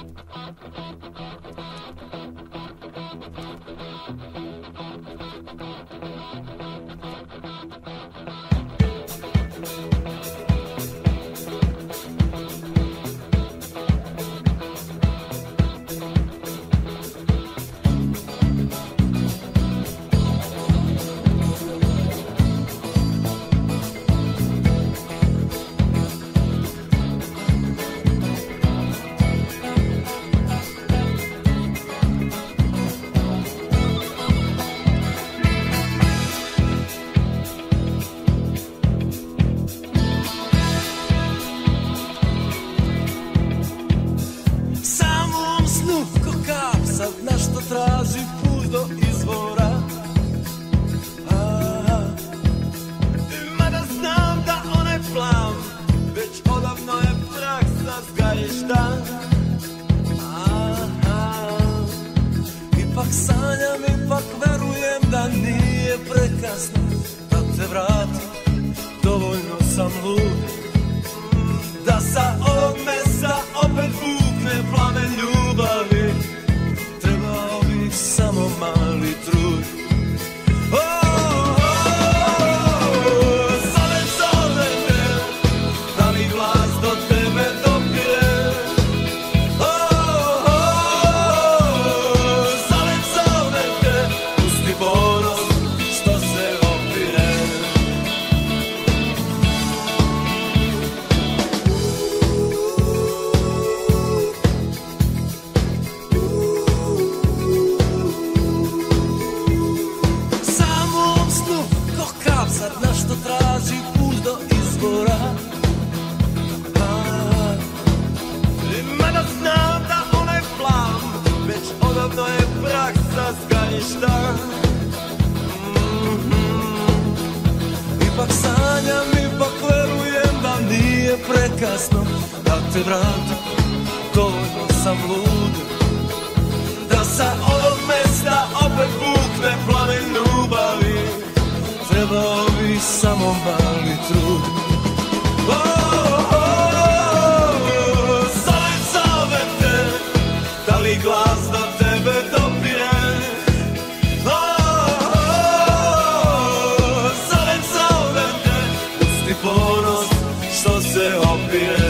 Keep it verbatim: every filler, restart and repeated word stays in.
Traži put do izvora, a, mada znam da onaj plan već odavno je praksa zgaješta. Ipak sanjam, ipak verujem da nije prekasno da te vratim, dovoljno sam lud da sa ovog mesta opet bukne plamen ljubavi. Samo mali trud. Oh, oh, oh, zovem, zovem te, da li glas do tebe dopire? Oh, oh, zovem, zovem te, pusti ponos što se opire. Sad nešto traži put do izvora, a, mada znam da onaj plan već odavno je praksa zgaješta. Mm-hmm. Ipak sanjam, ipak verujem da nije prekasno da te vratim, dovoljno sam lud da sa ovog mesta opet bukne plamen ljubavi. Trebao bi samo mali trud. Oh, oh, oh, zovem, zovem te, da li glas do tebe dopire? Oh, oh, zovem, zovem te, pusti ponos što se opire.